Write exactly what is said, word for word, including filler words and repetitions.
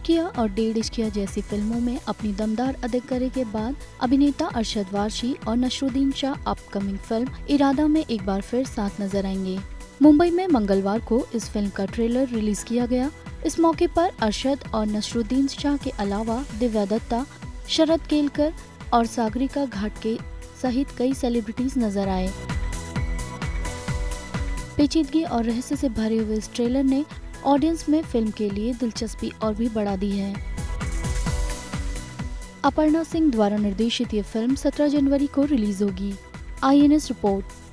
इश्किया और डेढ़ इश्किया जैसी फिल्मों में अपनी दमदार अदाकारी के बाद अभिनेता अरशद वारसी और नसरुद्दीन शाह अपकमिंग फिल्म इरादा में एक बार फिर साथ नजर आएंगे। मुंबई में मंगलवार को इस फिल्म का ट्रेलर रिलीज किया गया। इस मौके पर अरशद और नसरुद्दीन शाह के अलावा दिव्या दत्ता, शरद केलकर और सागरिका घाटगे सहित कई सेलिब्रिटीज नजर आए। पेचीदगी और रहस्य से भरे हुए इस ट्रेलर ने ऑडियंस में फिल्म के लिए दिलचस्पी और भी बढ़ा दी है। अपर्णा सिंह द्वारा निर्देशित ये फिल्म सत्रह जनवरी को रिलीज होगी। I N S report.